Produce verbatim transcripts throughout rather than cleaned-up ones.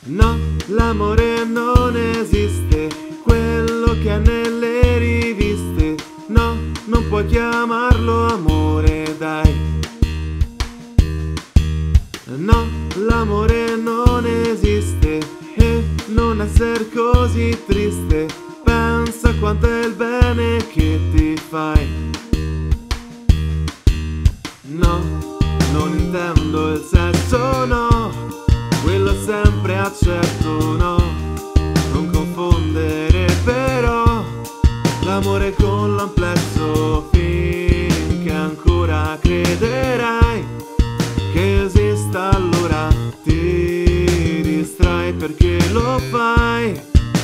No, l'amore non esiste, quello che è nelle riviste. No, non puoi chiamarlo amore, dai. No, l'amore non esiste e non essere così triste. Pensa quanto è il bene che ti fai. No, non intendo il sesso, no, quello sempre accetto, no. Non confondere però l'amore con l'amplesso, finché ancora crederai che esista, allora ti distrai perché lo fai.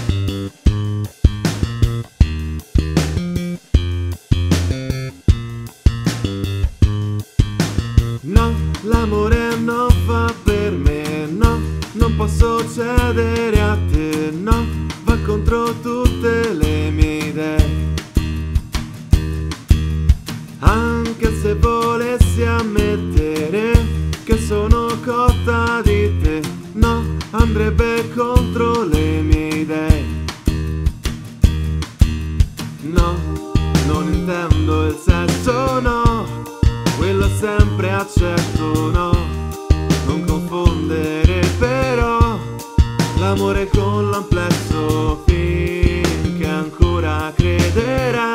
No, l'amore non fa per me, no, non posso cedere a te, no, va contro tutte le mie idee. Anche se volessi ammettere che sono cotta di te, no, andrebbe contro le mie idee. No, non intendo il sesso, no, quello sempre accetto, no. Non confondere però l'amore con l'amplesso, finché ancora crederai